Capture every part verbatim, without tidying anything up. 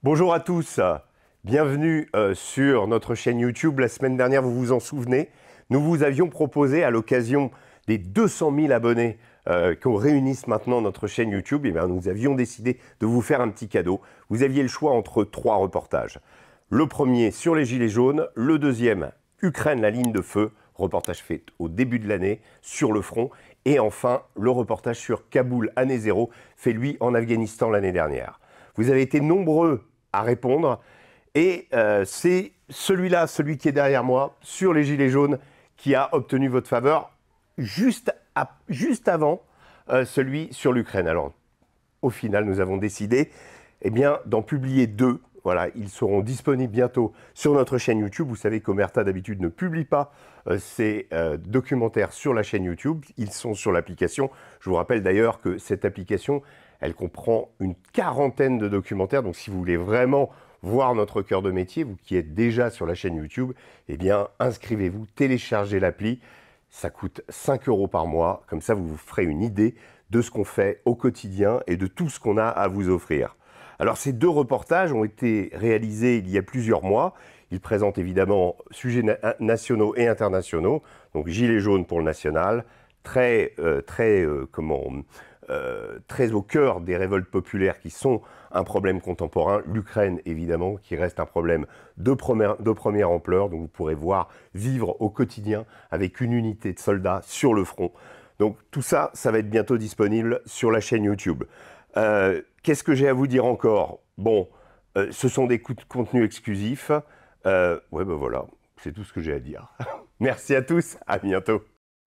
Bonjour à tous, bienvenue euh, sur notre chaîne YouTube. La semaine dernière, vous vous en souvenez, nous vous avions proposé à l'occasion des deux cent mille abonnés euh, qu'on réunisse maintenant notre chaîne YouTube, et bien, nous avions décidé de vous faire un petit cadeau. Vous aviez le choix entre trois reportages. Le premier sur les Gilets jaunes, le deuxième, Ukraine, la ligne de feu, reportage fait au début de l'année sur le front, et enfin le reportage sur Kaboul, année zéro, fait lui en Afghanistan l'année dernière. Vous avez été nombreux à répondre et euh, c'est celui-là, celui qui est derrière moi, sur les Gilets jaunes, qui a obtenu votre faveur juste, à, juste avant euh, celui sur l'Ukraine. Alors, au final, nous avons décidé eh bien, d'en publier deux. Voilà, ils seront disponibles bientôt sur notre chaîne YouTube. Vous savez qu'Omerta, d'habitude, ne publie pas euh, ces euh, documentaires sur la chaîne YouTube. Ils sont sur l'application. Je vous rappelle d'ailleurs que cette application, elle comprend une quarantaine de documentaires. Donc, si vous voulez vraiment voir notre cœur de métier, vous qui êtes déjà sur la chaîne YouTube, eh bien, inscrivez-vous, téléchargez l'appli. Ça coûte cinq euros par mois. Comme ça, vous vous ferez une idée de ce qu'on fait au quotidien et de tout ce qu'on a à vous offrir. Alors, ces deux reportages ont été réalisés il y a plusieurs mois. Ils présentent évidemment sujets na nationaux et internationaux. Donc, Gilets jaunes pour le national, très, euh, très, euh, comment, euh, très au cœur des révoltes populaires qui sont un problème contemporain. L'Ukraine, évidemment, qui reste un problème de première, de première ampleur. Donc, vous pourrez voir vivre au quotidien avec une unité de soldats sur le front. Donc, tout ça, ça va être bientôt disponible sur la chaîne YouTube. Euh, Qu'est-ce que j'ai à vous dire encore? Bon, euh, ce sont des contenus exclusifs. Euh, ouais, ben voilà, c'est tout ce que j'ai à dire. Merci à tous, à bientôt.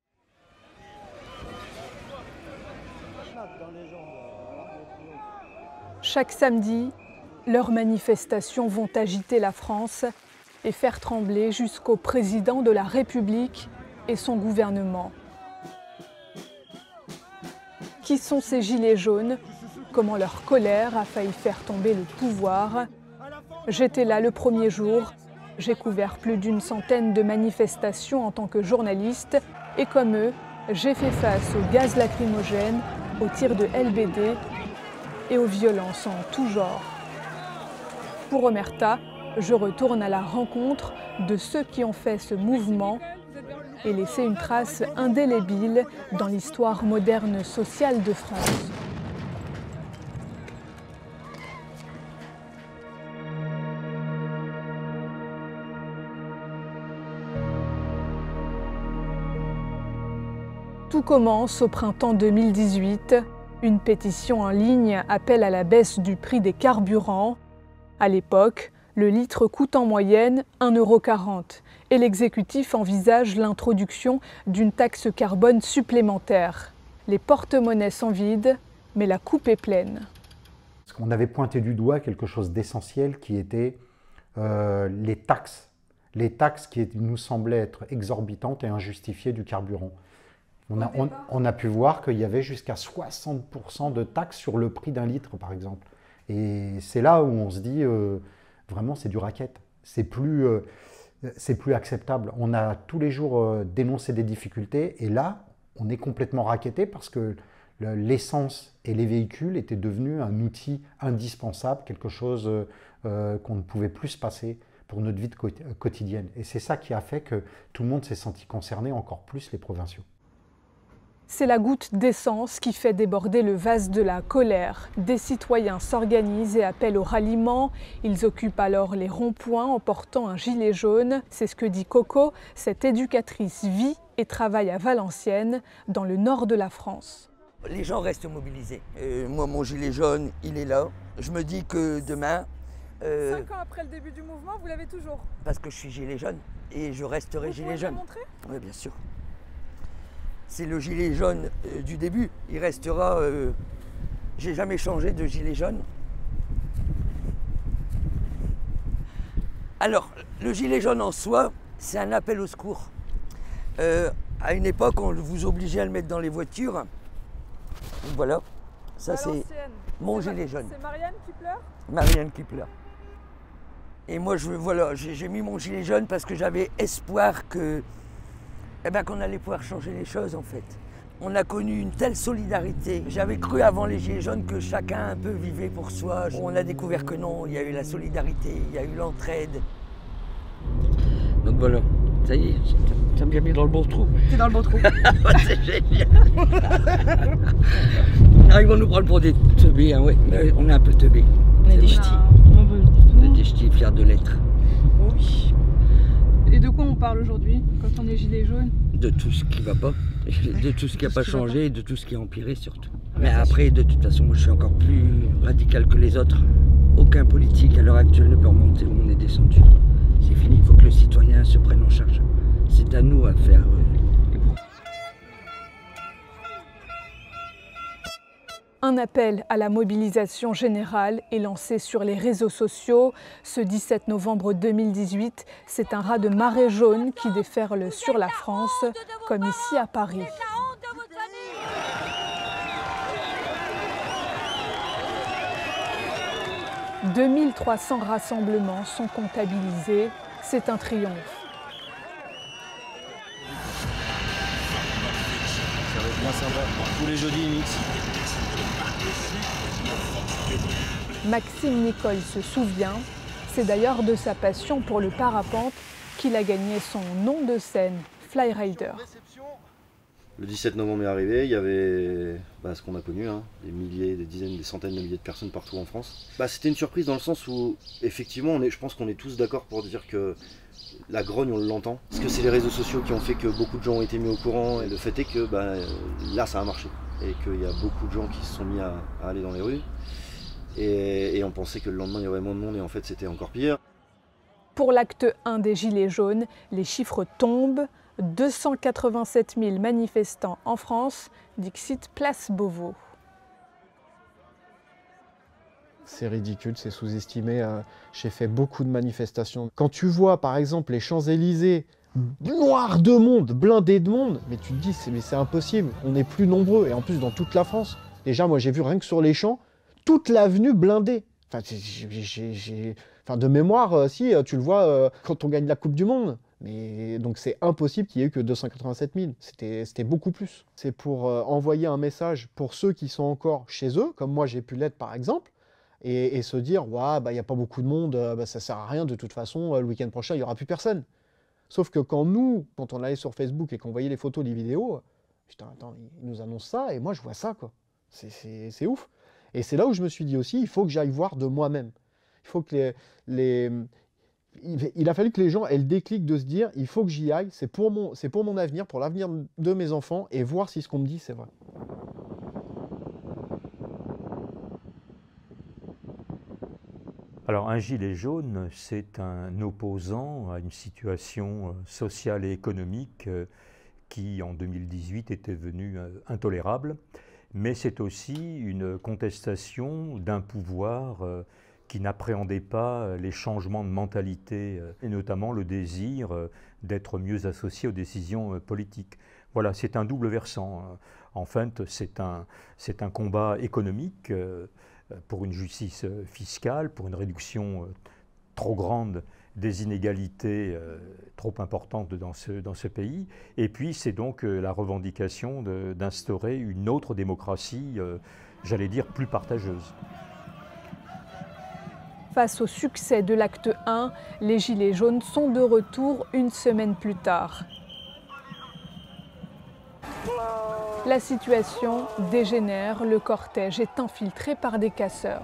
Chaque samedi, leurs manifestations vont agiter la France et faire trembler jusqu'au président de la République et son gouvernement. Qui sont ces gilets jaunes? Comment leur colère a failli faire tomber le pouvoir? J'étais là le premier jour, j'ai couvert plus d'une centaine de manifestations en tant que journaliste et comme eux, j'ai fait face aux gaz lacrymogènes, aux tirs de L B D et aux violences en tout genre. Pour Omerta, je retourne à la rencontre de ceux qui ont fait ce mouvement et laissé une trace indélébile dans l'histoire moderne sociale de France. Tout commence au printemps deux mille dix-huit. Une pétition en ligne appelle à la baisse du prix des carburants. À l'époque, le litre coûte en moyenne un euro quarante et l'exécutif envisage l'introduction d'une taxe carbone supplémentaire. Les porte-monnaies sont vides, mais la coupe est pleine. On avait pointé du doigt quelque chose d'essentiel qui était euh, les taxes. Les taxes qui nous semblaient être exorbitantes et injustifiées du carburant. On a, on, on a pu voir qu'il y avait jusqu'à soixante pour cent de taxes sur le prix d'un litre, par exemple. Et c'est là où on se dit, euh, vraiment, c'est du racket. C'est plus, euh, c'est plus acceptable. On a tous les jours euh, dénoncé des difficultés, et là, on est complètement racketté parce que l'essence et les véhicules étaient devenus un outil indispensable, quelque chose euh, qu'on ne pouvait plus se passer pour notre vie de quotidienne. Et c'est ça qui a fait que tout le monde s'est senti concerné, encore plus les provinciaux. C'est la goutte d'essence qui fait déborder le vase de la colère. Des citoyens s'organisent et appellent au ralliement. Ils occupent alors les ronds-points en portant un gilet jaune. C'est ce que dit Coco. Cette éducatrice vit et travaille à Valenciennes, dans le nord de la France. Les gens restent mobilisés. Euh, moi, mon gilet jaune, il est là. Je me dis que demain... Euh, Cinq ans après le début du mouvement, vous l'avez toujours? Parce que je suis gilet jaune et je resterai vous gilet jaune. Vous pouvez le montrer? Oui, bien sûr. C'est le gilet jaune euh, du début. Il restera... Euh, j'ai jamais changé de gilet jaune. Alors, le gilet jaune en soi, c'est un appel au secours. Euh, à une époque, on vous obligeait à le mettre dans les voitures. Donc voilà, ça c'est mon gilet jaune. C'est Marianne qui pleure? Marianne qui pleure. Et moi, je, voilà, j'ai mis mon gilet jaune parce que j'avais espoir que Eh bien qu'on allait pouvoir changer les choses en fait. On a connu une telle solidarité. J'avais cru avant les Gilets jaunes que chacun un peu vivait pour soi. On a découvert que non, il y a eu la solidarité, il y a eu l'entraide. Donc voilà, ça y est, ça me mis dans le bon trou. T'es dans le bon trou. C'est génial. Ah, ils vont nous prendre pour des teubés, hein, ouais. Mais on est un peu teubés. On est des ch'tis. On est des ch'tis fiers de l'être. Oui. Et de quoi on parle aujourd'hui, quand on est gilet jaune? De tout ce qui va pas, de tout ce qui n'a pas changé et de tout ce qui a empiré surtout. Mais après, de toute façon, moi je suis encore plus radical que les autres. Aucun politique à l'heure actuelle ne peut remonter où on est descendu. C'est fini, il faut que le citoyen se prenne en charge. C'est à nous à faire. Euh, Un appel à la mobilisation générale est lancé sur les réseaux sociaux. Ce dix-sept novembre deux mille dix-huit, c'est un raz de marée jaune qui déferle sur la France, comme ici à Paris. deux mille trois cents rassemblements sont comptabilisés. C'est un triomphe. Ça va être bien sympa. Tous les jeudis, ils mixent. Maxime Nicole se souvient, c'est d'ailleurs de sa passion pour le parapente qu'il a gagné son nom de scène, Flyrider. Le dix-sept novembre est arrivé, il y avait bah, ce qu'on a connu, hein, des milliers, des dizaines, des centaines de milliers de personnes partout en France. Bah, c'était une surprise dans le sens où, effectivement, on est, je pense qu'on est tous d'accord pour dire que la grogne, on l'entend. Parce que c'est les réseaux sociaux qui ont fait que beaucoup de gens ont été mis au courant, et le fait est que bah, là, ça a marché. Et qu'il y a beaucoup de gens qui se sont mis à, à aller dans les rues. Et, et on pensait que le lendemain, il y aurait moins de monde, et en fait, c'était encore pire. Pour l'acte un des Gilets jaunes, les chiffres tombent. deux cent quatre-vingt-sept mille manifestants en France, dixit Place Beauvau. C'est ridicule, c'est sous-estimé. J'ai fait beaucoup de manifestations. Quand tu vois par exemple les Champs-Élysées noirs de monde, blindés de monde, mais tu te dis mais c'est impossible, on est plus nombreux et en plus dans toute la France. Déjà moi j'ai vu rien que sur les champs, toute l'avenue blindée. Enfin, j'ai, j'ai... enfin de mémoire, si tu le vois quand on gagne la Coupe du Monde. Mais donc c'est impossible qu'il y ait eu que deux cent quatre-vingt-sept mille, c'était, c'était beaucoup plus. C'est pour euh, envoyer un message pour ceux qui sont encore chez eux, comme moi j'ai pu l'être par exemple, et, et se dire ouais, bah, il n'y a pas beaucoup de monde, euh, bah, ça ne sert à rien de toute façon, euh, le week-end prochain il n'y aura plus personne. Sauf que quand nous, quand on allait sur Facebook et qu'on voyait les photos, les vidéos, putain attends, ils nous annoncent ça et moi je vois ça quoi. C'est, c'est, c'est ouf. Et c'est là où je me suis dit aussi, il faut que j'aille voir de moi-même. Il faut que les... les Il a fallu que les gens aient le déclic de se dire il faut que j'y aille, c'est pour mon, c'est pour mon avenir, pour l'avenir de mes enfants, et voir si ce qu'on me dit c'est vrai. Alors un gilet jaune, c'est un opposant à une situation sociale et économique qui en deux mille dix-huit était devenue intolérable, mais c'est aussi une contestation d'un pouvoir qui n'appréhendait pas les changements de mentalité, et notamment le désir d'être mieux associé aux décisions politiques. Voilà, c'est un double versant. En fait, c'est un, c'est un combat économique pour une justice fiscale, pour une réduction trop grande des inégalités trop importantes dans ce, dans ce pays. Et puis, c'est donc la revendication de, d'instaurer une autre démocratie, j'allais dire, plus partageuse. Face au succès de l'acte un, les Gilets jaunes sont de retour une semaine plus tard. La situation dégénère, le cortège est infiltré par des casseurs.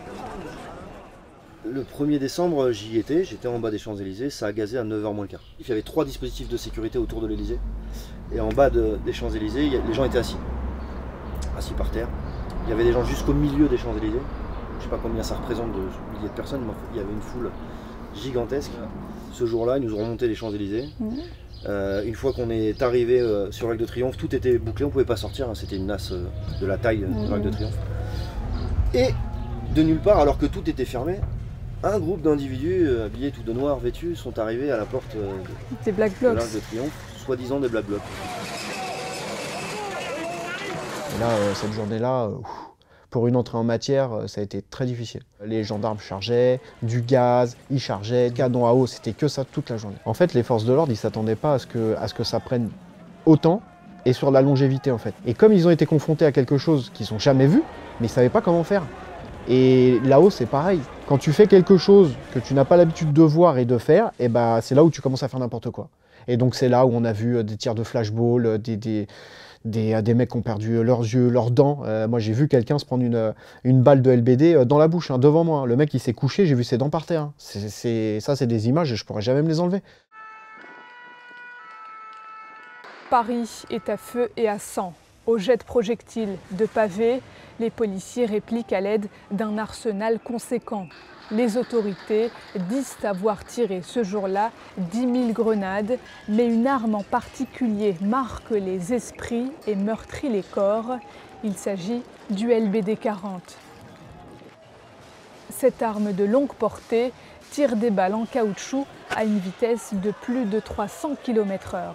Le premier décembre, j'y étais, j'étais en bas des Champs-Élysées, ça a gazé à neuf heures moins le quart. Il y avait trois dispositifs de sécurité autour de l'Élysée. Et en bas de, des Champs-Élysées, les gens étaient assis, assis par terre. Il y avait des gens jusqu'au milieu des Champs-Élysées. Je ne sais pas combien ça représente de milliers de personnes, mais il y avait une foule gigantesque. Ce jour-là, ils nous ont remonté les Champs-Élysées. Mmh. Euh, une fois qu'on est arrivé euh, sur l'Arc de Triomphe, tout était bouclé, on ne pouvait pas sortir, hein, c'était une nasse euh, de la taille mmh. de l'Arc de Triomphe. Et de nulle part, alors que tout était fermé, un groupe d'individus euh, habillés tout de noir, vêtus, sont arrivés à la porte euh, de, Black Blocs. de l'Arc de Triomphe, soi-disant des Black Blocs. Et là, euh, cette journée-là, euh, Pour une entrée en matière, ça a été très difficile. Les gendarmes chargeaient, du gaz, ils chargeaient, canon à eau, c'était que ça toute la journée. En fait, les forces de l'ordre, ils ne s'attendaient pas à ce, que, à ce que ça prenne autant et sur la longévité en fait. Et comme ils ont été confrontés à quelque chose qu'ils n'ont jamais vu, mais ils ne savaient pas comment faire. Et là-haut, c'est pareil. Quand tu fais quelque chose que tu n'as pas l'habitude de voir et de faire, et bah, c'est là où tu commences à faire n'importe quoi. Et donc c'est là où on a vu des tirs de flashball, des, des, des, des mecs qui ont perdu leurs yeux, leurs dents. Euh, moi j'ai vu quelqu'un se prendre une, une balle de L B D dans la bouche, hein, devant moi. Le mec il s'est couché, j'ai vu ses dents par terre. Hein. C'est, c'est, ça c'est des images et je pourrais jamais me les enlever. Paris est à feu et à sang. Au jet de projectiles, de pavés, les policiers répliquent à l'aide d'un arsenal conséquent. Les autorités disent avoir tiré ce jour-là dix mille grenades, mais une arme en particulier marque les esprits et meurtrit les corps. Il s'agit du L B D quarante. Cette arme de longue portée tire des balles en caoutchouc à une vitesse de plus de trois cents kilomètres heure.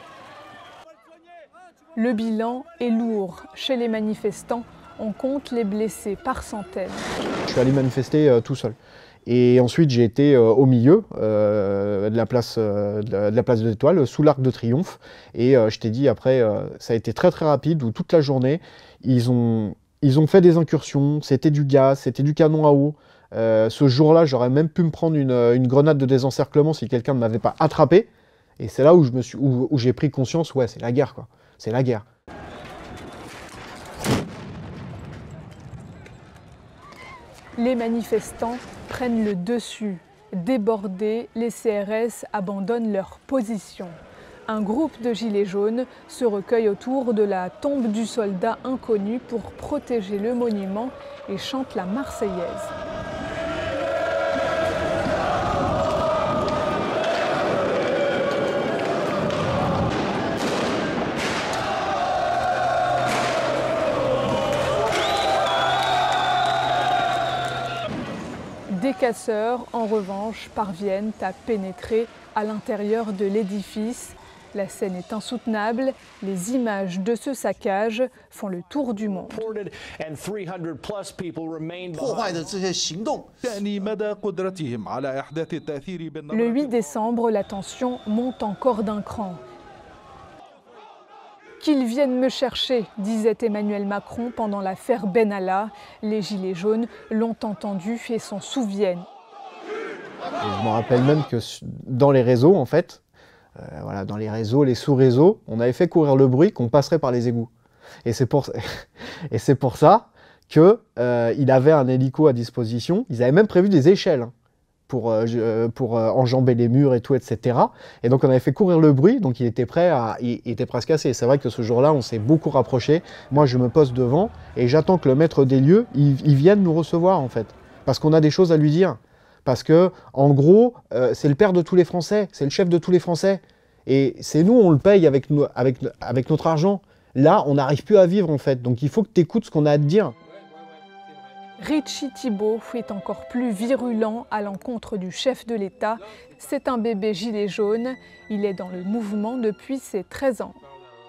Le bilan est lourd. Chez les manifestants, on compte les blessés par centaines. Je suis allé manifester euh, tout seul. Et ensuite, j'ai été euh, au milieu euh, de la place euh, de la place de l'Étoile, sous l'Arc de Triomphe. Et euh, je t'ai dit, après, euh, ça a été très très rapide, où toute la journée, ils ont, ils ont fait des incursions, c'était du gaz, c'était du canon à eau. Euh, ce jour-là, j'aurais même pu me prendre une, une grenade de désencerclement si quelqu'un ne m'avait pas attrapé. Et c'est là où, je me suis, où, où j'ai pris conscience, ouais, c'est la guerre, quoi. C'est la guerre. Les manifestants prennent le dessus. Débordés, les C R S abandonnent leur position. Un groupe de gilets jaunes se recueille autour de la tombe du soldat inconnu pour protéger le monument et chante la Marseillaise. Des casseurs, en revanche, parviennent à pénétrer à l'intérieur de l'édifice. La scène est insoutenable. Les images de ce saccage font le tour du monde. Le huit décembre, la tension monte encore d'un cran. Qu'ils viennent me chercher, disait Emmanuel Macron pendant l'affaire Benalla. Les Gilets jaunes l'ont entendu et s'en souviennent. Je me rappelle même que dans les réseaux, en fait, euh, voilà, dans les réseaux, les sous-réseaux, on avait fait courir le bruit qu'on passerait par les égouts. Et c'est pour, et c'est pour ça qu'il euh, avait un hélico à disposition. Ils avaient même prévu des échelles hein, pour, euh, pour euh, enjamber les murs et tout, et cetera. Et donc on avait fait courir le bruit, donc il était prêt à, il, il était presque assez. C'est vrai que ce jour-là, on s'est beaucoup rapprochés. Moi, je me pose devant et j'attends que le maître des lieux, il, il vienne nous recevoir en fait, parce qu'on a des choses à lui dire. Parce que, en gros, euh, c'est le père de tous les Français, c'est le chef de tous les Français. Et c'est nous, on le paye avec, nous, avec, avec notre argent. Là, on n'arrive plus à vivre, en fait. Donc, il faut que tu écoutes ce qu'on a à te dire. Richie Thibault est encore plus virulent à l'encontre du chef de l'État. C'est un bébé gilet jaune. Il est dans le mouvement depuis ses treize ans.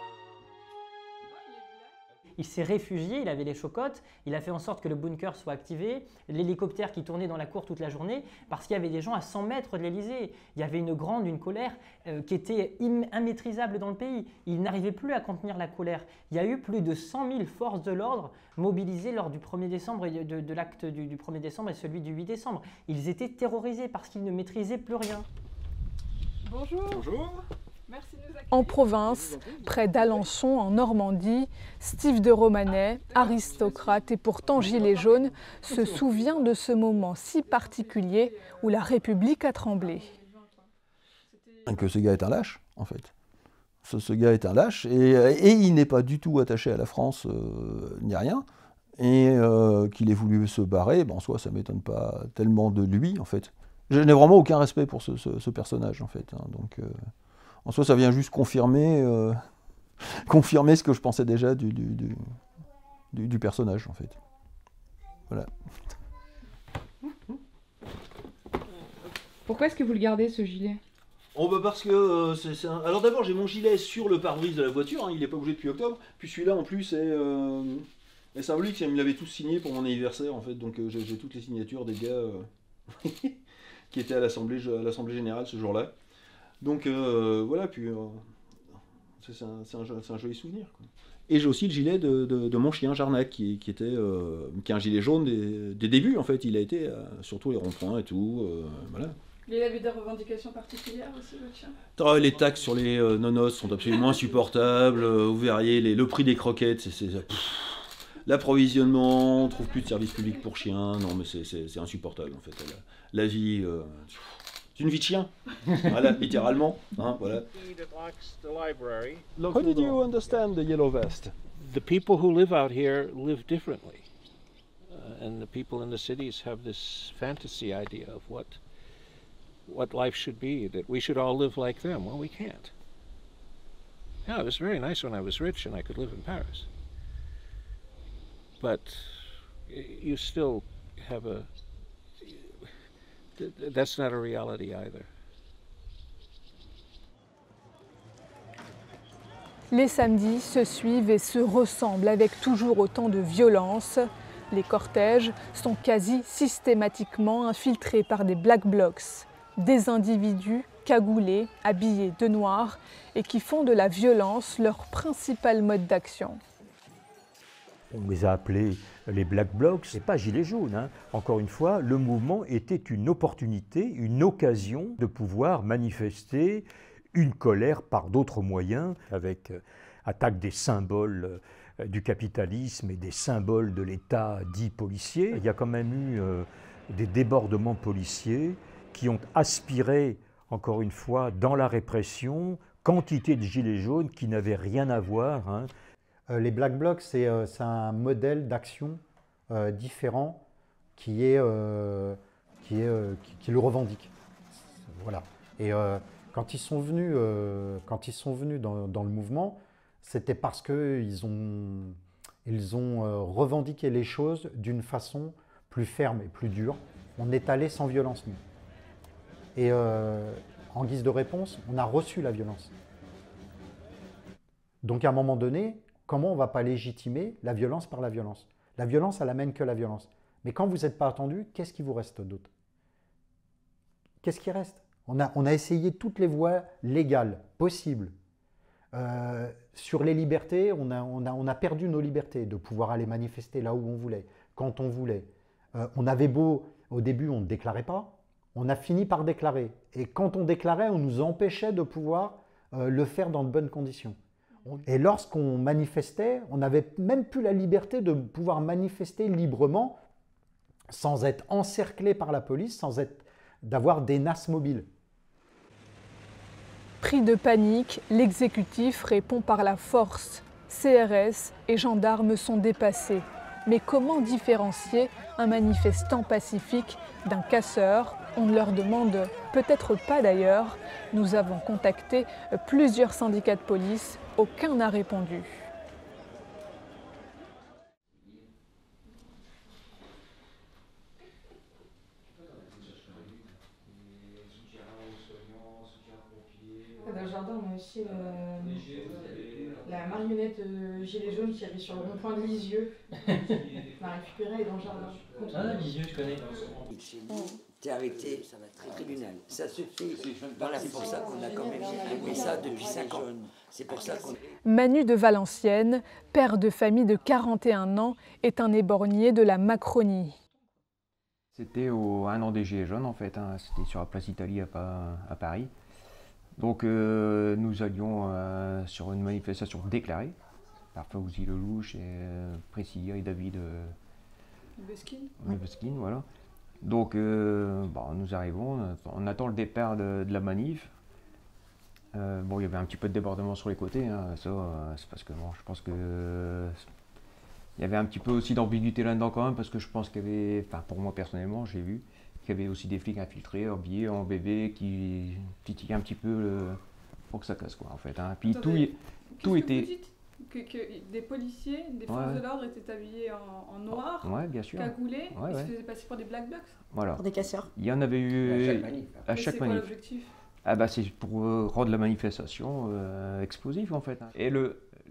Il s'est réfugié, il avait les chocottes, il a fait en sorte que le bunker soit activé, l'hélicoptère qui tournait dans la cour toute la journée, parce qu'il y avait des gens à cent mètres de l'Élysée. Il y avait une grande, une colère euh, qui était immaîtrisable dans le pays. Il n'arrivait plus à contenir la colère. Il y a eu plus de cent mille forces de l'ordre mobilisées lors du premier décembre, de, de, de l'acte du, du premier décembre et celui du huit décembre. Ils étaient terrorisés parce qu'ils ne maîtrisaient plus rien. Bonjour. Bonjour. En province, près d'Alençon, en Normandie, Steve de Romanet, aristocrate et pourtant gilet jaune, se souvient de ce moment si particulier où la République a tremblé. Que ce gars est un lâche, en fait. Ce, ce gars est un lâche et, et il n'est pas du tout attaché à la France, euh, ni rien. Et euh, qu'il ait voulu se barrer, ben, en soi, ça ne m'étonne pas tellement de lui, en fait. Je n'ai vraiment aucun respect pour ce, ce, ce personnage, en fait. Hein, donc, euh, en soi, ça vient juste confirmer, euh, confirmer ce que je pensais déjà du, du, du, du, du personnage, en fait. Voilà. Pourquoi est-ce que vous le gardez, ce gilet? Oh bah parce que euh, c'est un... Alors d'abord, j'ai mon gilet sur le pare-brise de la voiture, hein, il n'est pas bougé depuis octobre. Puis celui-là, en plus, est, euh, Et symbolique, il me l'avait tous signé pour mon anniversaire, en fait, donc euh, j'ai toutes les signatures des gars euh, qui étaient à l'Assemblée Générale ce jour-là. Donc euh, voilà, puis euh, c'est un, un, un joli souvenir, quoi. Et j'ai aussi le gilet de, de, de mon chien Jarnac, qui, qui, était, euh, qui est un gilet jaune des, des débuts, en fait. Il a été euh, sur tous les ronds-points et tout, euh, voilà. Il avait des revendications particulières aussi, votre chien? Oh, les taxes sur les euh, nonos sont absolument insupportables. Euh, vous verriez, les, le prix des croquettes, c'est l'approvisionnement, on trouve plus de services publics pour chiens. Non, mais c'est insupportable, en fait. La, la vie, euh, c'est une vie de chien. Voilà, littéralement. Hein, voilà. How did you understand the yellow vest? The people who live out here live differently. Uh, and the people in the cities have this fantasy idea of what what life should be, that we should all live like them. Well, we can't. Yeah, it was very nice when I was rich and I could live in Paris. But you still have a... That's not a reality either. Les samedis se suivent et se ressemblent avec toujours autant de violence. Les cortèges sont quasi systématiquement infiltrés par des black blocs, des individus cagoulés, habillés de noir et qui font de la violence leur principal mode d'action. On les a appelés les Black Blocs, c'est pas gilets jaunes, hein. Encore une fois, le mouvement était une opportunité, une occasion de pouvoir manifester une colère par d'autres moyens, avec euh, attaque des symboles euh, du capitalisme et des symboles de l'État dit policier. Il y a quand même eu euh, des débordements policiers qui ont aspiré, encore une fois, dans la répression, quantité de gilets jaunes qui n'avaient rien à voir, hein. Euh, les Black Blocs, c'est euh, un modèle d'action euh, différent qui, est, euh, qui, est, euh, qui, qui le revendique. Voilà. Et euh, quand ils sont venus, euh, quand ils sont venus dans, dans le mouvement, c'était parce qu'ils ont, ils ont euh, revendiqué les choses d'une façon plus ferme et plus dure. On est allé sans violence, nous. Et euh, en guise de réponse, on a reçu la violence. Donc à un moment donné, comment on ne va pas légitimer la violence par la violence? La violence, elle amène que la violence. Mais quand vous n'êtes pas attendu, qu'est-ce qui vous reste d'autre? Qu'est-ce qui reste? on a, on a essayé toutes les voies légales possibles. Euh, sur les libertés, on a, on, a, on a perdu nos libertés de pouvoir aller manifester là où on voulait, quand on voulait. Euh, on avait beau, au début, on ne déclarait pas. On a fini par déclarer. Et quand on déclarait, on nous empêchait de pouvoir euh, le faire dans de bonnes conditions. Et lorsqu'on manifestait, on n'avait même plus la liberté de pouvoir manifester librement sans être encerclé par la police, sans être, d'avoir des nasses mobiles. Pris de panique, l'exécutif répond par la force. C R S et gendarmes sont dépassés. Mais comment différencier un manifestant pacifique d'un casseur? On ne leur demande peut-être pas d'ailleurs. Nous avons contacté plusieurs syndicats de police, aucun n'a répondu. Dans le jardin, on a aussi le, la marionnette euh, gilet jaune qui avait sur le rond-point de Lisieux. On l'a récupérée, elle est dans le jardin. Ah, Lisieux, je connais. T'es arrêté au tribunal. Ça suffit. Voilà, c'est pour ça qu'on a quand même fait ça depuis cinq ans. C'est pour ça qu'on... Manu de Valenciennes, père de famille de quarante et un ans, est un éborgné de la Macronie. C'était au un an des Gilets jaunes en fait, hein. C'était sur la place Italie à, à Paris. Donc euh, nous allions euh, sur une manifestation déclarée par Fauzi Lelouch et euh, Priscilla et David euh, Beskin. Oui, Beskin, voilà. Donc euh, bon, nous arrivons, on attend le départ de, de la manif. Euh, bon, il y avait un petit peu de débordement sur les côtés, hein. Ça euh, c'est parce que bon, je pense que euh, il y avait un petit peu aussi d'ambiguïté là-dedans quand même, parce que je pense qu'il y avait, enfin pour moi personnellement, j'ai vu qu'il y avait aussi des flics infiltrés, habillés en bébé, qui titillaient un petit peu le, pour que ça casse quoi en fait, hein. Puis Attendez, tout, tout était... Vous dites que, que des policiers, des forces ouais. de l'ordre étaient habillés en, en noir, ouais, bien sûr. cagoulés, ouais, ils ouais. se faisaient passer pour des black blocs. Voilà. Pour des casseurs. Il y en avait eu à chaque manif. À chaque c'est quoi manif. l'objectif? Ah bah c'est pour euh, rendre la manifestation euh, explosive en fait. Et le,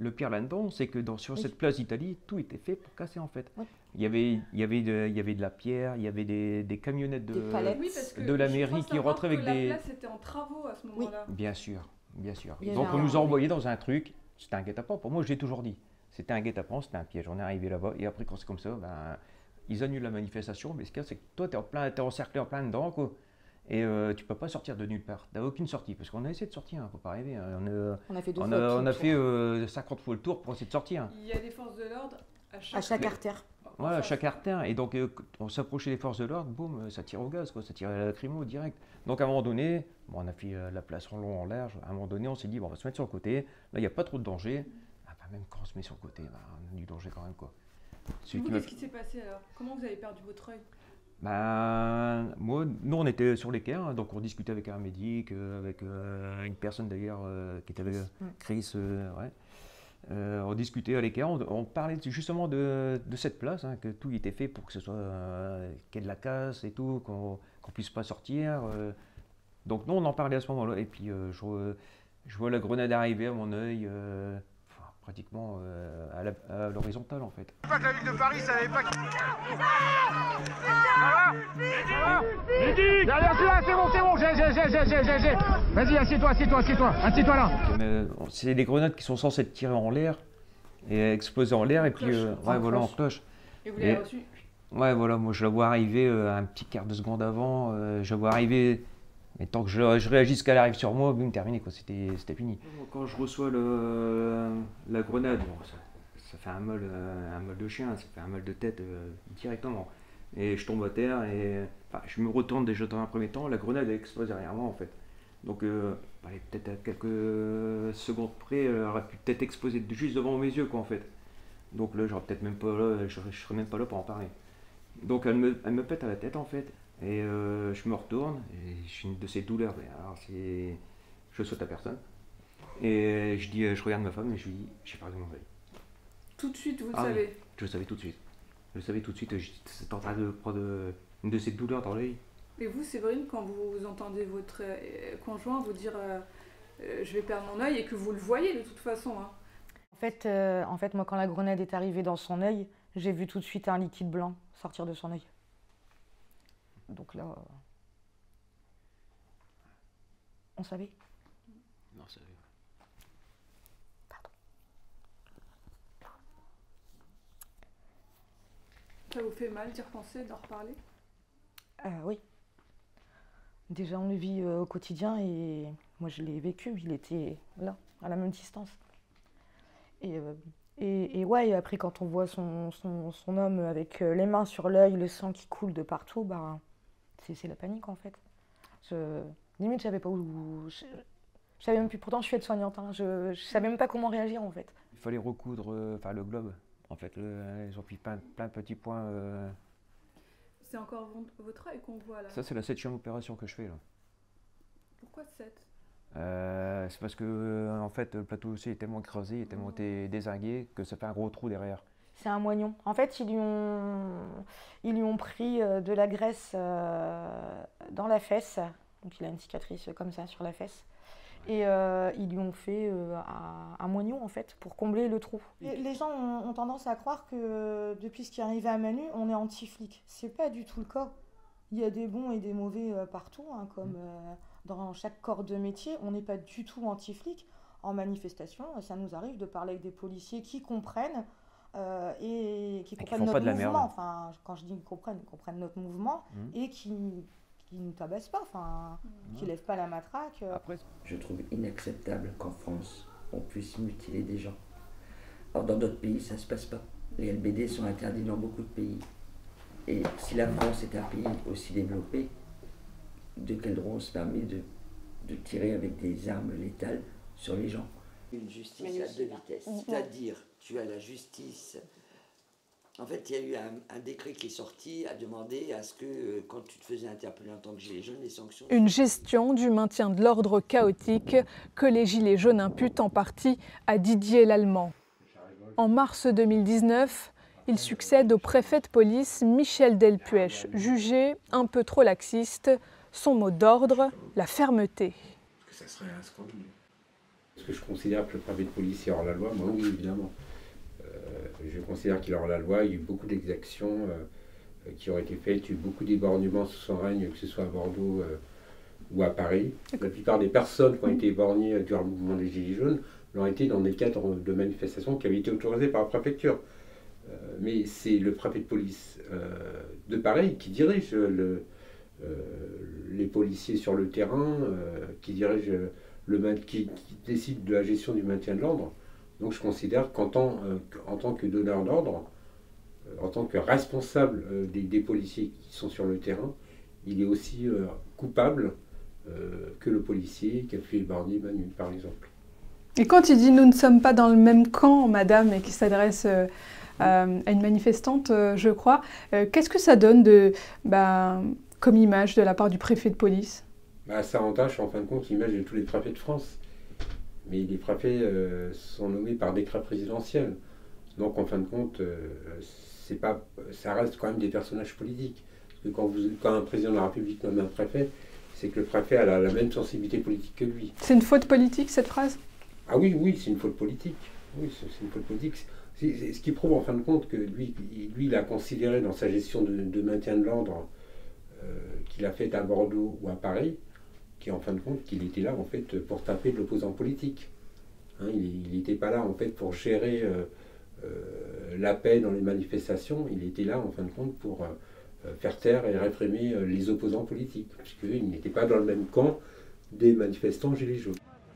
le pire là-dedans, c'est que dans, sur Oui. cette place d'Italie, tout était fait pour casser en fait. Oui. Il y avait, il y avait, de, il y avait de la pierre, il y avait des, des camionnettes de, Des palettes. Oui, parce que de la je mairie crois qui savoir rentraient avec que des... La place était en travaux à ce moment-là. Bien sûr, bien sûr. Il y Donc avait on un- nous a envoyés dans un truc, c'était un guet-apens. Pour moi, je l'ai toujours dit. C'était un guet-apens, c'était un piège. On est arrivé là-bas et après, quand c'est comme ça, ben, ils annulent la manifestation. Mais ce qu'il y a, c'est que toi, tu es, en plein, t'es encerclé en plein dedans, quoi. Et euh, tu peux pas sortir de nulle part. Tu n'as aucune sortie. Parce qu'on a essayé de sortir, hein, faut pas rêver. hein. On, a, On a fait deux on fois a, tout on le a tour. fait euh, cinquante fois le tour pour essayer de sortir. Il y a des forces de l'ordre à chaque, À chaque Mais- artère. Voilà, à chaque artère. Et donc, euh, quand on s'approchait des forces de l'ordre, boum, ça tire au gaz, quoi, ça tire à la lacrymo direct. Donc, à un moment donné, bon, on a fait euh, la place en long, en large. À un moment donné, on s'est dit, bon, on va se mettre sur le côté. Là, il n'y a pas trop de danger. Ah, bah, même quand on se met sur le côté, bah, on a du danger quand même, quoi. Celui Vous, qui m'a- qu'est-ce qui s'est passé alors? Comment vous avez perdu votre œil? Bah, moi, nous, on était sur les quais, hein, donc on discutait avec un médic, euh, avec euh, une personne d'ailleurs euh, qui était avec Mm. Chris, euh, ouais. Euh, on discutait à l'écart, on, on parlait justement de, de cette place, hein, que tout y était fait pour que ce soit euh, qu'il y ait de la casse et tout, qu'on qu'on puisse pas sortir. euh. Donc nous, on en parlait à ce moment-là, et puis euh, je, vois- je vois la grenade arriver à mon œil, euh, enfin, pratiquement euh, à la- à l'horizontale en fait. Pas que la ville de Paris savait pas qui... Derrière celui-là, c'est bon, c'est bon, j'ai, j'ai, j'ai, j'ai, j'ai, j'ai. Vas-y, assieds-toi, assieds-toi, assieds-toi, assieds-toi là. Mais, euh, c'est des grenades qui sont censées être tirées en l'air et exploser en l'air, et puis euh, ouais, voilà, en cloche. Et vous l'avez Et- reçu? Ouais, voilà, moi je la vois arriver euh, un petit quart de seconde avant, euh, je la vois arriver, mais tant que je, je réagisse qu'elle arrive sur moi, boum, terminé, quoi, c'était c'était fini. Quand je reçois le, la grenade, bon, ça, ça fait un mal, euh, un mal de chien, ça fait un mal de tête euh, directement. Et je tombe à terre et enfin, je me retourne déjà dans un premier temps, la grenade elle explose derrière moi en fait. Donc euh, elle est peut-être à quelques secondes près, elle aurait pu peut-être exploser juste devant mes yeux quoi en fait. Donc là j'aurais peut-être même pas là, je, je serais même pas là pour en parler. Donc elle me, elle me pète à la tête en fait, et euh, je me retourne, et j'ai une de ces douleurs, mais alors c'est... Je saute à personne, et je dis, je regarde ma femme et je lui dis, j'ai perdu mon œil. Tout de suite, vous le Ah oui, savez. je le savais tout de suite. Je le savais tout de suite, j'étais en train de prendre une de ces douleurs dans l'œil. Et vous, Séverine, quand vous entendez votre euh, conjoint vous dire euh, euh, je vais perdre mon œil et que vous le voyez de toute façon, hein. En fait, euh, en fait, moi, quand la grenade est arrivée dans son œil, j'ai vu tout de suite un liquide blanc sortir de son œil. Donc là, euh, on savait. Non, ça Ça vous fait mal d'y repenser, d'en reparler? Euh, oui. Déjà, on le vit euh, au quotidien et moi, je l'ai vécu. Il était là, à la même distance. Et, euh, et, et ouais, et après, quand on voit son, son, son homme avec euh, les mains sur l'œil, le sang qui coule de partout, bah, c'est c'est la panique en fait. Je, limite, je savais pas où. Je, je savais même plus. Pourtant, je suis aide-soignante. Hein, je, je savais même pas comment réagir en fait. Il fallait recoudre euh, enfin, le globe. En fait, le- ils ont pris plein, plein de petits points. euh. C'est encore vo- votre œil qu'on voit là. Ça, c'est la septième opération que je fais là. Pourquoi sept? Euh, c'est parce que euh, en fait, le plateau aussi est tellement écrasé, il est tellement été dézingué que ça fait un gros trou derrière. C'est un moignon. En fait, ils lui ont, ils lui ont pris euh, de la graisse euh, dans la fesse. Donc, il a une cicatrice comme ça sur la fesse. Et euh, ils lui ont fait euh, un, un moignon, en fait, pour combler le trou. Et les gens ont, ont tendance à croire que depuis ce qui est arrivé à Manu, on est anti-flic. C'est pas du tout le cas. Il y a des bons et des mauvais euh, partout, hein, comme euh, dans chaque corps de métier. On n'est pas du tout anti-flic. En manifestation, ça nous arrive de parler avec des policiers qui comprennent euh, et qui qui comprennent font notre pas de la mouvement. merde. Enfin, quand je dis qu'ils comprennent, ils comprennent notre mouvement Mhm. et qui qui nous tabassent pas, enfin, qui lèvent pas la matraque. euh. Je trouve inacceptable qu'en France, on puisse mutiler des gens. Or, dans d'autres pays, ça ne se passe pas. Les L B D sont interdits dans beaucoup de pays. Et si la France est un pays aussi développé, de quel droit on se permet de, de tirer avec des armes létales sur les gens? Une justice à deux vitesses. C'est-à-dire, tu as la justice. En fait, il y a eu un, un décret qui est sorti à demander à ce que, euh, quand tu te faisais interpeller en tant que gilet jaune, les sanctions... Une gestion du maintien de l'ordre chaotique que les Gilets jaunes imputent en partie à Didier Lallemand. En mars deux mille dix-neuf, il succède au préfet de police Michel Delpuech, jugé un peu trop laxiste. Son mot d'ordre, la fermeté. Parce que ça serait un scandale. Est-ce que je considère que le préfet de police est hors la loi? Moi, oui, évidemment. Euh, je considère qu'il est hors la loi. Il y a eu beaucoup d'exactions euh, qui ont été faites. Il y a eu beaucoup d'éborgnements sous son règne, que ce soit à Bordeaux euh, ou à Paris. La plupart des personnes qui ont été éborgnées durant le mouvement des Gilets jaunes l'ont été dans des cadres de manifestations qui avaient été autorisés par la préfecture. Euh, mais c'est le préfet de police euh, de Paris qui dirige le, euh, les policiers sur le terrain, euh, qui dirige le qui, qui décide de la gestion du maintien de l'ordre. Donc je considère qu'en tant, euh, en tant que donneur d'ordre, euh, en tant que responsable euh, des, des policiers qui sont sur le terrain, il est aussi euh, coupable euh, que le policier qui a pu éborgner Manu, par exemple. Et quand il dit « nous ne sommes pas dans le même camp, madame », et qu'il s'adresse euh, à, à une manifestante, euh, je crois, euh, qu'est-ce que ça donne de, bah, comme image de la part du préfet de police? Bah, ça entache en fin de compte l'image de tous les préfets de France. Mais les préfets euh, sont nommés par décret présidentiel. Donc en fin de compte, euh, c'est pas, ça reste quand même des personnages politiques. Parce que quand, vous, quand un président de la République nomme un préfet, c'est que le préfet a la, la même sensibilité politique que lui. C'est une faute politique, cette phrase? Ah oui, oui, c'est une faute politique. Oui, c'est une faute politique. C'est, c'est ce qui prouve en fin de compte que lui, lui il a considéré dans sa gestion de, de maintien de l'ordre euh, qu'il a fait à Bordeaux ou à Paris, qui en fin de compte qu'il était là en fait pour taper de l'opposant politique. Hein, il n'était pas là en fait pour gérer euh, euh, la paix dans les manifestations, il était là en fin de compte pour euh, faire taire et réprimer euh, les opposants politiques, puisqu'il n'était pas dans le même camp des manifestants gilets jaunes.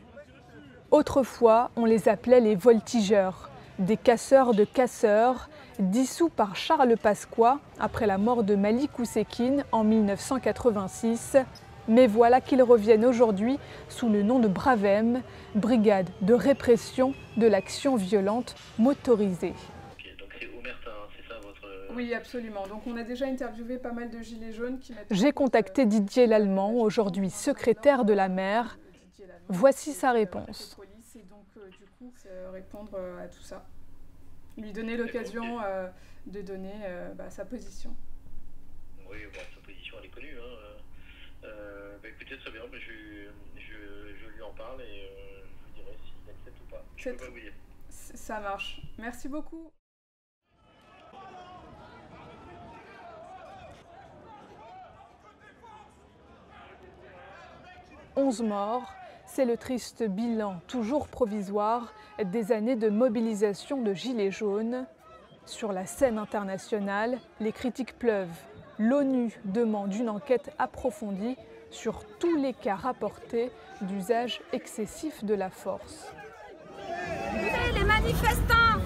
Autrefois, on les appelait les voltigeurs, des casseurs de casseurs, dissous par Charles Pasqua après la mort de Malik Oussekine en mille neuf cent quatre-vingt-six. Mais voilà qu'ils reviennent aujourd'hui sous le nom de Bravem, brigade de répression de l'action violente motorisée. Okay, donc c'est Omerta, hein, c'est ça votre... Oui, absolument. Donc on a déjà interviewé pas mal de gilets jaunes qui mettent... J'ai contacté Didier Lallemand, aujourd'hui secrétaire de la maire. Voici sa réponse. Et donc euh, du coup, euh, répondre euh, à tout ça. Lui donner l'occasion euh, de donner euh, bah, sa position. Oui, bon, sa position elle est connue. Hein. Euh, bah écoutez, très bien, bah, je, je, je lui en parle et euh, je vous dirai s'il accepte ou pas. Je peux pas vous dire. Ça marche. Merci beaucoup. onze morts, c'est le triste bilan, toujours provisoire, des années de mobilisation de gilets jaunes. Sur la scène internationale, les critiques pleuvent. L'ONU demande une enquête approfondie sur tous les cas rapportés d'usage excessif de la force. Les manifestants,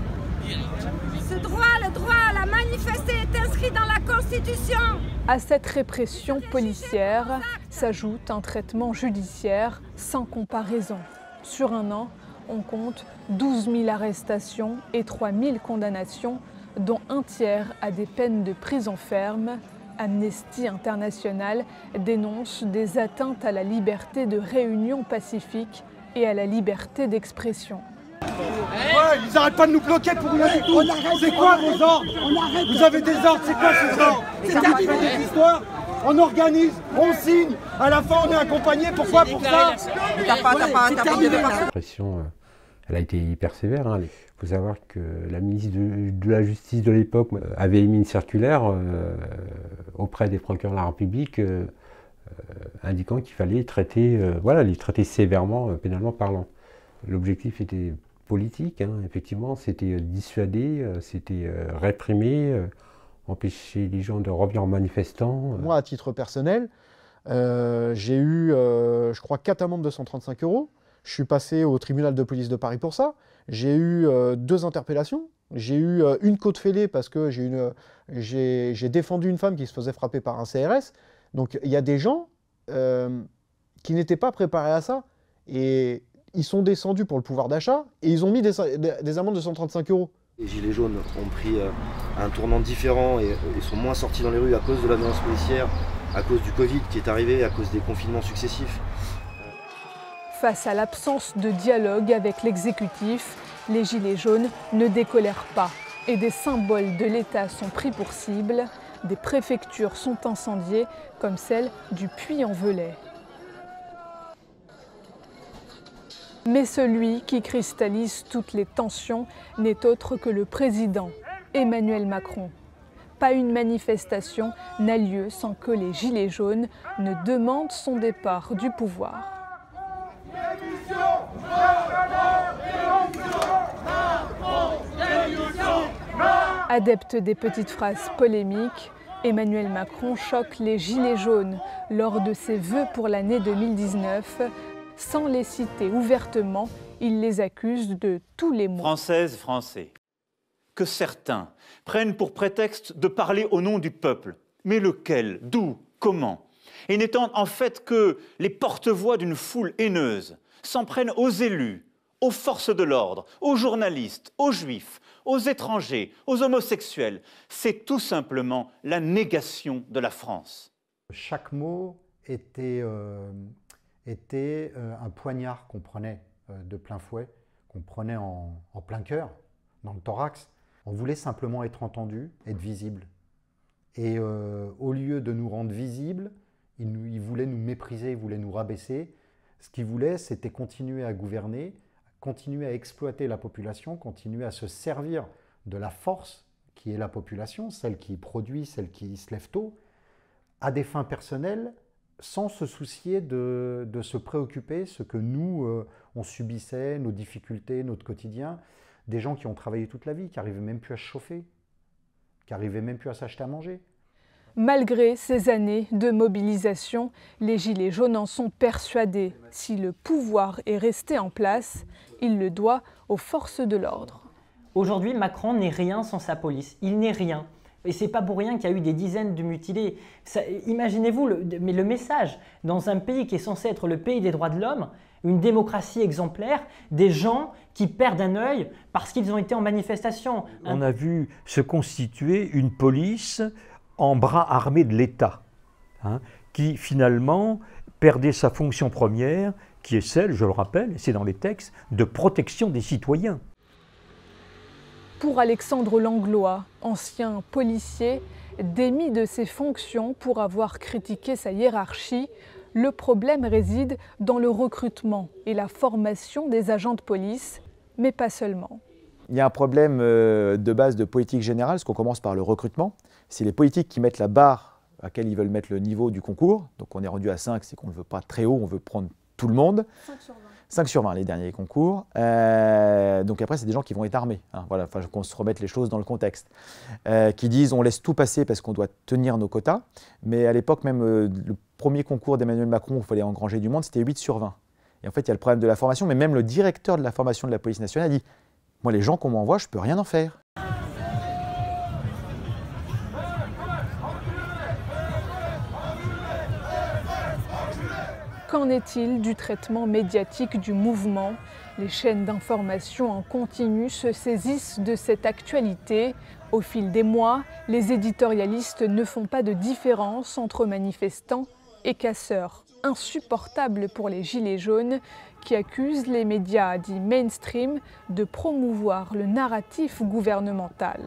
ce droit, le droit à la manifester est inscrit dans la Constitution. À cette répression policière s'ajoute un traitement judiciaire sans comparaison. Sur un an, on compte douze mille arrestations et trois mille condamnations, dont un tiers à des peines de prison ferme. Amnesty International dénonce des atteintes à la liberté de réunion pacifique et à la liberté d'expression. Ouais, ils arrêtent pas de nous bloquer pour rien du tout. C'est quoi vos ordres? Vous avez des ordres, c'est quoi ces ordres? Ça marche pas des histoires. On organise, on signe, à la fin on est accompagné, pourquoi? Pour ça? La répression, elle a été hyper sévère. Hein. Il faut savoir que la ministre de, de la Justice de l'époque avait émis une circulaire euh, auprès des procureurs de la République euh, euh, indiquant qu'il fallait traiter, euh, voilà, les traiter sévèrement, euh, pénalement parlant. L'objectif était politique, hein, effectivement, c'était dissuader, euh, c'était euh, réprimer, euh, empêcher les gens de revenir en manifestant. Moi, à titre personnel, euh, j'ai eu, euh, je crois, quatre amendes de cent trente-cinq euros. Je suis passé au tribunal de police de Paris pour ça. J'ai eu euh, deux interpellations. J'ai eu euh, une côte fêlée parce que j'ai une, j'ai, j'ai défendu une femme qui se faisait frapper par un C R S. Donc il y a des gens euh, qui n'étaient pas préparés à ça. Et ils sont descendus pour le pouvoir d'achat et ils ont mis des, des, des amendes de cent trente-cinq euros. Les gilets jaunes ont pris euh, un tournant différent et, et sont moins sortis dans les rues à cause de la violence policière, à cause du Covid qui est arrivé, à cause des confinements successifs. Face à l'absence de dialogue avec l'exécutif, les gilets jaunes ne décolèrent pas et des symboles de l'État sont pris pour cible. Des préfectures sont incendiées comme celle du Puy-en-Velay. Mais celui qui cristallise toutes les tensions n'est autre que le président Emmanuel Macron. Pas une manifestation n'a lieu sans que les Gilets jaunes ne demandent son départ du pouvoir. Adepte des petites phrases polémiques, Emmanuel Macron choque les Gilets jaunes lors de ses vœux pour l'année deux mille dix-neuf. Sans les citer ouvertement, il les accuse de tous les maux. Françaises, Français, que certains prennent pour prétexte de parler au nom du peuple. Mais lequel, d'où, comment? Et n'étant en fait que les porte-voix d'une foule haineuse, s'en prennent aux élus, aux forces de l'ordre, aux journalistes, aux juifs, aux étrangers, aux homosexuels. C'est tout simplement la négation de la France. Chaque mot était, euh, était euh, un poignard qu'on prenait euh, de plein fouet, qu'on prenait en, en plein cœur, dans le thorax. On voulait simplement être entendu, être visible. Et euh, au lieu de nous rendre visibles, il, nous, il voulait nous mépriser, il voulait nous rabaisser. Ce qu'il voulait, c'était continuer à gouverner, continuer à exploiter la population, continuer à se servir de la force qui est la population, celle qui produit, celle qui se lève tôt, à des fins personnelles, sans se soucier de, de se préoccuper ce que nous, euh, on subissait, nos difficultés, notre quotidien. Des gens qui ont travaillé toute la vie, qui n'arrivaient même plus à se chauffer, qui n'arrivaient même plus à s'acheter à manger. Malgré ces années de mobilisation, les Gilets jaunes en sont persuadés. Si le pouvoir est resté en place, il le doit aux forces de l'ordre. Aujourd'hui, Macron n'est rien sans sa police. Il n'est rien. Et c'est pas pour rien qu'il y a eu des dizaines de mutilés. Imaginez-vous, le, mais le message, dans un pays qui est censé être le pays des droits de l'homme, une démocratie exemplaire, des gens qui perdent un œil parce qu'ils ont été en manifestation. On a vu se constituer une police en bras armés de l'État, hein, qui finalement perdait sa fonction première, qui est celle, je le rappelle, c'est dans les textes, de protection des citoyens. Pour Alexandre Langlois, ancien policier, démis de ses fonctions pour avoir critiqué sa hiérarchie, le problème réside dans le recrutement et la formation des agents de police, mais pas seulement. Il y a un problème de base de politique générale, parce qu'on commence par le recrutement. C'est les politiques qui mettent la barre à laquelle ils veulent mettre le niveau du concours. Donc on est rendu à cinq, c'est qu'on ne veut pas très haut, on veut prendre tout le monde. cinq sur vingt. cinq sur vingt les derniers concours. Euh, donc après, c'est des gens qui vont être armés. Hein, voilà, enfin, qu'on se remette les choses dans le contexte. Euh, qui disent on laisse tout passer parce qu'on doit tenir nos quotas. Mais à l'époque, même euh, le premier concours d'Emmanuel Macron où il fallait engranger du monde, c'était huit sur vingt. Et en fait, il y a le problème de la formation, mais même le directeur de la formation de la police nationale dit « Moi, les gens qu'on m'envoie, je ne peux rien en faire ». Qu'en est-il du traitement médiatique du mouvement? Les chaînes d'information en continu se saisissent de cette actualité. Au fil des mois, les éditorialistes ne font pas de différence entre manifestants et casseurs. Insupportable pour les Gilets jaunes qui accusent les médias dits mainstream de promouvoir le narratif gouvernemental.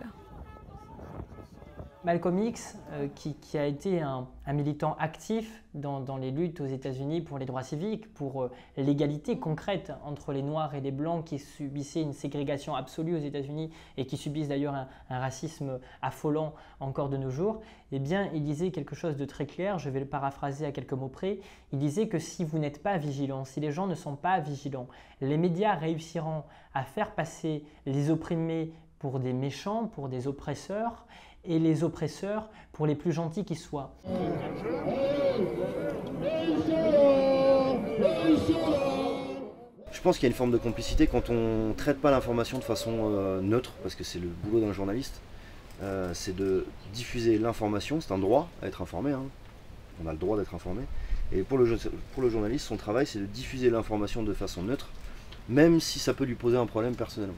Malcolm X, euh, qui, qui a été un, un militant actif dans, dans les luttes aux États-Unis pour les droits civiques, pour euh, l'égalité concrète entre les Noirs et les Blancs qui subissaient une ségrégation absolue aux États-Unis et qui subissent d'ailleurs un, un racisme affolant encore de nos jours, eh bien, il disait quelque chose de très clair, je vais le paraphraser à quelques mots près, il disait que si vous n'êtes pas vigilants, si les gens ne sont pas vigilants, les médias réussiront à faire passer les opprimés pour des méchants, pour des oppresseurs, et les oppresseurs pour les plus gentils qui soient. Je pense qu'il y a une forme de complicité quand on ne traite pas l'information de façon euh, neutre, parce que c'est le boulot d'un journaliste, euh, c'est de diffuser l'information, c'est un droit à être informé, hein. On a le droit d'être informé, et pour le, pour le journaliste, son travail c'est de diffuser l'information de façon neutre, même si ça peut lui poser un problème personnellement.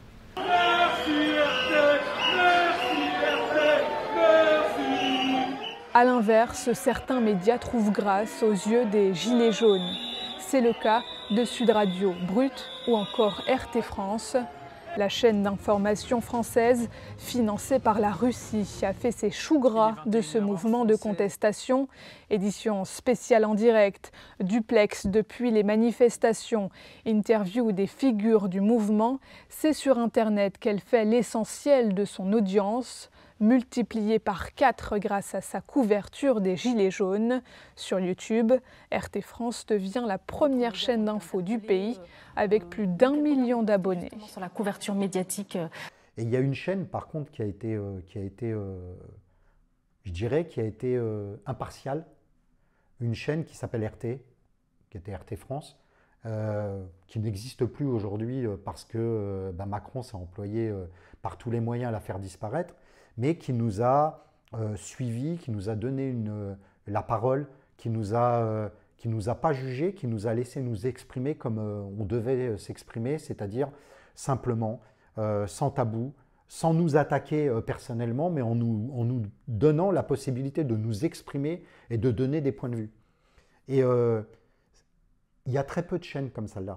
A l'inverse, certains médias trouvent grâce aux yeux des Gilets jaunes. C'est le cas de Sud Radio Brut ou encore R T France. La chaîne d'information française, financée par la Russie, a fait ses choux gras de ce mouvement de contestation. Édition spéciale en direct, duplex depuis les manifestations, interview des figures du mouvement. C'est sur Internet qu'elle fait l'essentiel de son audience, multipliée par quatre grâce à sa couverture des Gilets jaunes. Sur YouTube, R T France devient la première chaîne d'info du pays avec plus d'un million d'abonnés. Sur la couverture médiatique. Et il y a une chaîne par contre qui a été, euh, qui a été euh, je dirais, qui a été euh, impartiale. Une chaîne qui s'appelle R T, qui était R T France, euh, qui n'existe plus aujourd'hui parce que euh, bah, Macron s'est employé euh, par tous les moyens à la faire disparaître, mais qui nous a euh, suivis, qui nous a donné une, euh, la parole, qui nous a, euh, qui nous a pas jugés, qui nous a laissé nous exprimer comme euh, on devait euh, s'exprimer, c'est-à-dire simplement, euh, sans tabou, sans nous attaquer euh, personnellement, mais en nous, en nous donnant la possibilité de nous exprimer et de donner des points de vue. Et euh, il y a très peu de chaînes comme celle-là.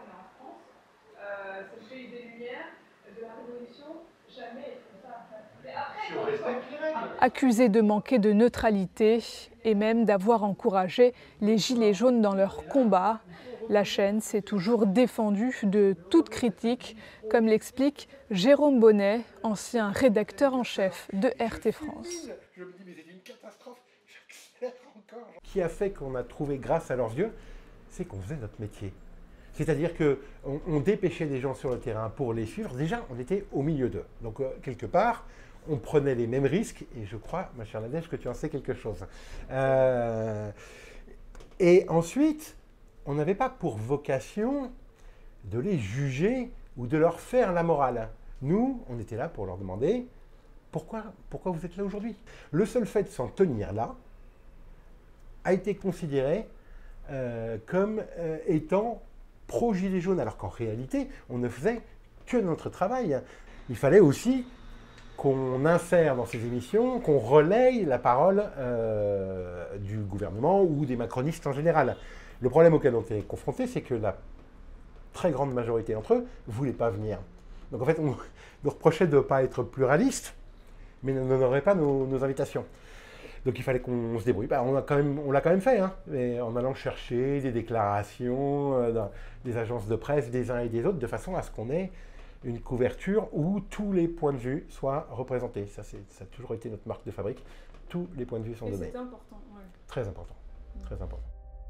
Accusés de manquer de neutralité et même d'avoir encouragé les Gilets jaunes dans leur combat, la chaîne s'est toujours défendue de toute critique, comme l'explique Jérôme Bonnet, ancien rédacteur en chef de R T France. Je me dis, mais c'est une catastrophe, j'accélère encore. Qui a fait qu'on a trouvé grâce à leurs yeux, c'est qu'on faisait notre métier. C'est-à-dire qu'on on dépêchait des gens sur le terrain pour les suivre. Déjà, on était au milieu d'eux. Donc, euh, quelque part, on prenait les mêmes risques. Et je crois, ma chère Nadège, que tu en sais quelque chose. Euh, et ensuite, on n'avait pas pour vocation de les juger ou de leur faire la morale. Nous, on était là pour leur demander pourquoi, pourquoi vous êtes là aujourd'hui. Le seul fait de s'en tenir là a été considéré euh, comme euh, étant pro-gilet jaune, alors qu'en réalité, on ne faisait que notre travail. Il fallait aussi qu'on insère dans ces émissions, qu'on relaye la parole euh, du gouvernement ou des macronistes en général. Le problème auquel on était confronté, c'est que la très grande majorité d'entre eux ne voulaient pas venir. Donc en fait, on nous reprochait de ne pas être pluraliste, mais on n'honorait pas nos, nos invitations. Donc il fallait qu'on se débrouille. Bah, on l'a quand même, on l'a quand même fait, hein, mais en allant chercher des déclarations euh, dans des agences de presse des uns et des autres, de façon à ce qu'on ait une couverture où tous les points de vue soient représentés. Ça, c'est, ça a toujours été notre marque de fabrique. Tous les points de vue sont et donnés. C'est important. Ouais. Très important. Très important.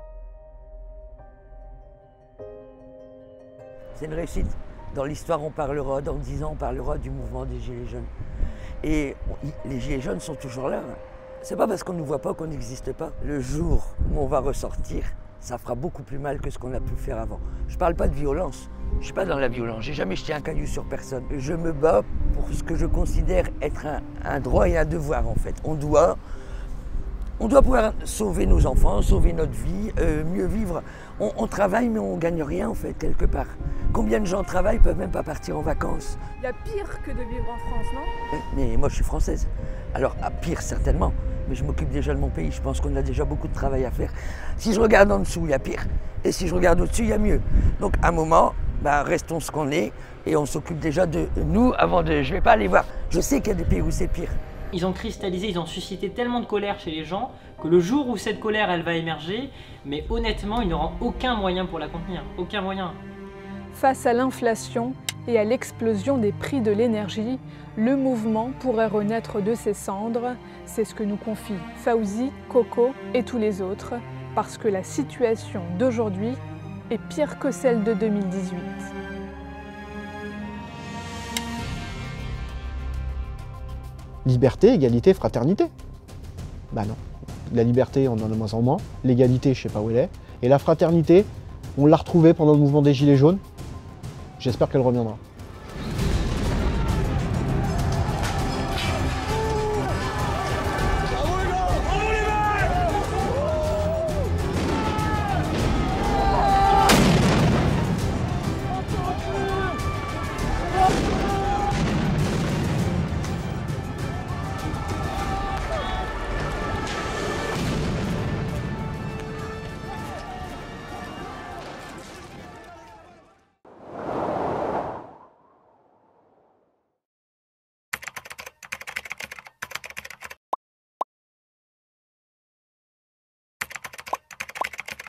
C'est une réussite. Dans l'histoire, on parlera, dans dix ans, on parlera du mouvement des Gilets jaunes. Et on, les Gilets jaunes sont toujours là. C'est pas parce qu'on ne nous voit pas qu'on n'existe pas. Le jour où on va ressortir, ça fera beaucoup plus mal que ce qu'on a pu faire avant. Je parle pas de violence. Je suis pas dans la violence. J'ai jamais jeté un caillou sur personne. Je me bats pour ce que je considère être un, un droit et un devoir, en fait. On doit, on doit pouvoir sauver nos enfants, sauver notre vie, euh, mieux vivre. On, on travaille, mais on gagne rien, en fait, quelque part. Combien de gens travaillent, peuvent même pas partir en vacances? Il y a pire que de vivre en France, non? Mais moi, je suis française. Alors, à pire, certainement. Mais je m'occupe déjà de mon pays. Je pense qu'on a déjà beaucoup de travail à faire. Si je regarde en dessous, il y a pire. Et si je regarde au-dessus, il y a mieux. Donc, à un moment, bah, restons ce qu'on est. Et on s'occupe déjà de nous avant de... Je ne vais pas aller voir. Je sais qu'il y a des pays où c'est pire. Ils ont cristallisé, ils ont suscité tellement de colère chez les gens que le jour où cette colère, elle va émerger, mais honnêtement, ils n'auront aucun moyen pour la contenir. Aucun moyen. Face à l'inflation et à l'explosion des prix de l'énergie, le mouvement pourrait renaître de ses cendres. C'est ce que nous confient Fauzi, Coco et tous les autres, parce que la situation d'aujourd'hui est pire que celle de deux mille dix-huit. Liberté, égalité, fraternité. Bah non. La liberté, on en a de moins en moins. L'égalité, je sais pas où elle est. Et la fraternité, on l'a retrouvée pendant le mouvement des Gilets jaunes. J'espère qu'elle reviendra.